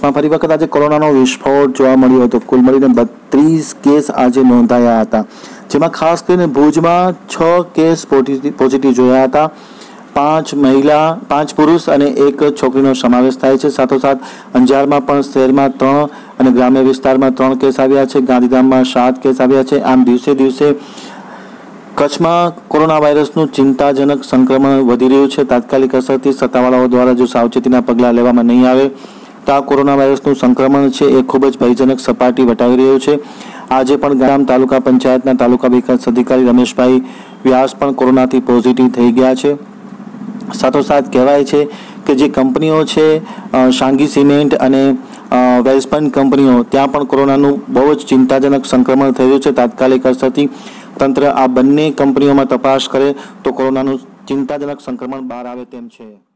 કચ્છમાં ફરી વખત આજે કોરોનાનો વિસ્ફોટ જોવા મળ્યો હતો। કુલ મળીને 32 કેસ આજે નોંધાયા હતા, જેમાં ખાસ કરીને ભુજમાં 6 કેસ પોઝિટિવ જોયા હતા। 5 મહિલા, 5 પુરુષ અને 1 છોકરીનો સમાવેશ થાય છે। સાથોસાથ અંજારમાં પણ શહેરમાં 3 અને ગ્રામ્ય વિસ્તારમાં 3 કેસ આવ્યા છે। ગાંધીધામમાં 7 કેસ આવ્યા છે। આમ દિવસે દિવસે કચ્છમાં કોરોના વાયરસનું ચિંતાજનક સંક્રમણ વધી રહ્યું છે। તાત્કાલિક અસરથી સત્તાવાળાઓ દ્વારા જો સાવચેતીના પગલાં લેવામાં નહીં આવે તો આ કોરોના વાયરસનું સંક્રમણ છે એ ખૂબ જ ભયજનક સપાટી વટાવી રહ્યું છે। આજે પણ ગામ તાલુકા પંચાયતના તાલુકા વિકાસ અધિકારી રમેશભાઈ વ્યાસ પણ કોરોનાથી પોઝિટિવ થઈ ગયા છે। સાથોસાથ કહેવાય છે કે જે કંપનીઓ છે શાંગી સિમેન્ટ અને વેલ્સપન કંપનીઓ, ત્યાં પણ કોરોનાનું બહુ જ ચિંતાજનક સંક્રમણ થઈ રહ્યું છે। તાત્કાલિક અસરથી તંત્ર આ બંને કંપનીઓમાં તપાસ કરે તો કોરોનાનું ચિંતાજનક સંક્રમણ બહાર આવે તેમ છે।